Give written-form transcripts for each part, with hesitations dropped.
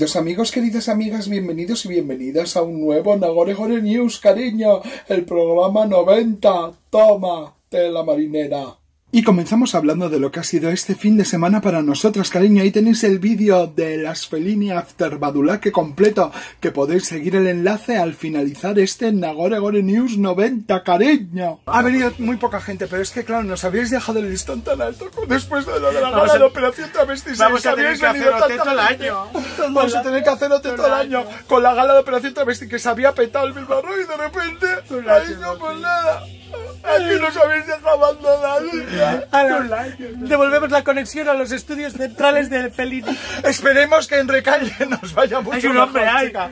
Queridos amigos, queridas amigas, bienvenidos y bienvenidas a un nuevo Nagore Gore News, cariño, el programa 90, toma, tela marinera. Y comenzamos hablando de lo que ha sido este fin de semana para nosotras, cariño. Ahí tenéis el vídeo de las Fellini After Badulaque completo, que podéis seguir el enlace al finalizar este Nagore Gore News 90, cariño. Ha venido muy poca gente, pero es que claro, nos habéis dejado el listón tan alto después de lo de la gala de Operación Travesti. Vamos a tener que hacer OT todo el año. Vamos a tener que hacer OT todo el año con la gala de Operación Travesti, que se había petado el Bilbao y de repente, ahí no, pues nada. Aquí nos habéis dejado abandonados. Devolvemos la conexión a los estudios centrales de Fellini. Esperemos que en Recalle nos vaya mucho hay un mejor, hombre, chica.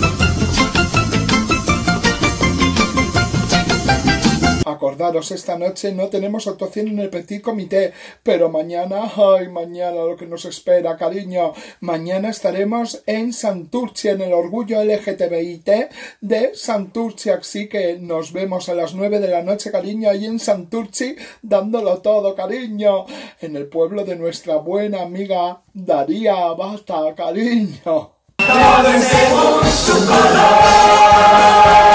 Acordaros, esta noche no tenemos actuación en el Petit Comité, pero mañana, mañana lo que nos espera, cariño. Mañana estaremos en Santurce, en el Orgullo LGTBIT de Santurce, así que nos vemos a las 9 de la noche, cariño, ahí en Santurce, dándolo todo, cariño, en el pueblo de nuestra buena amiga Daría Abata, cariño. Todo según su color.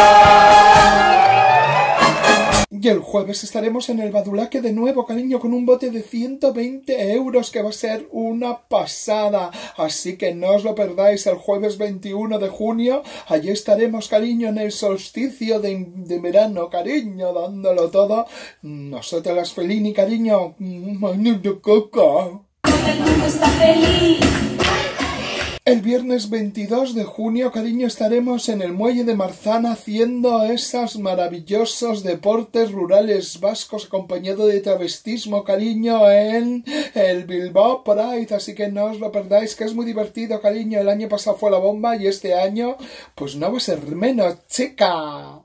Y el jueves estaremos en el Badulaque de nuevo, cariño, con un bote de 120 euros que va a ser una pasada. Así que no os lo perdáis el jueves 21 de junio. Allí estaremos, cariño, en el solsticio de verano, cariño, dándolo todo. Nosotros las Fellini, cariño. ¡Manito coca! El mundo está feliz. El viernes 22 de junio, cariño, estaremos en el Muelle de Marzana haciendo esos maravillosos deportes rurales vascos acompañado de travestismo, cariño, en el Bilbao Pride. Así que no os lo perdáis, que es muy divertido, cariño. El año pasado fue la bomba y este año, pues no va a ser menos, chica.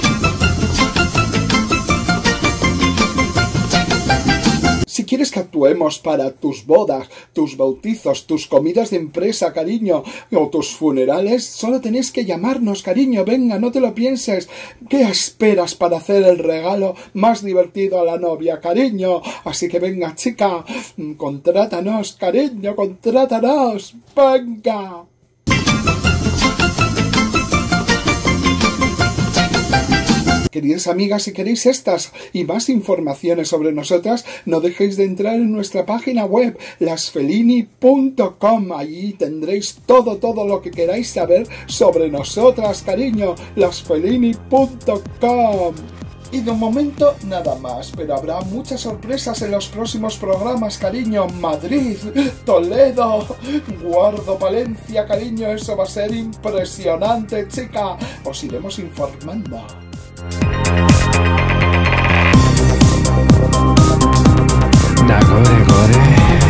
Si quieres que actuemos para tus bodas, tus bautizos, tus comidas de empresa, cariño, o tus funerales, solo tenéis que llamarnos, cariño. Venga, no te lo pienses. ¿Qué esperas para hacer el regalo más divertido a la novia, cariño? Así que venga, chica, contrátanos, cariño, contrátanos. Venga. Queridas amigas, si queréis estas y más informaciones sobre nosotras, no dejéis de entrar en nuestra página web, lasfellini.com. Allí tendréis todo lo que queráis saber sobre nosotras, cariño, lasfellini.com. Y de momento nada más, pero habrá muchas sorpresas en los próximos programas, cariño. Madrid, Toledo, Guardo, Valencia, cariño, eso va a ser impresionante, chica. Os iremos informando. Nagore Gore.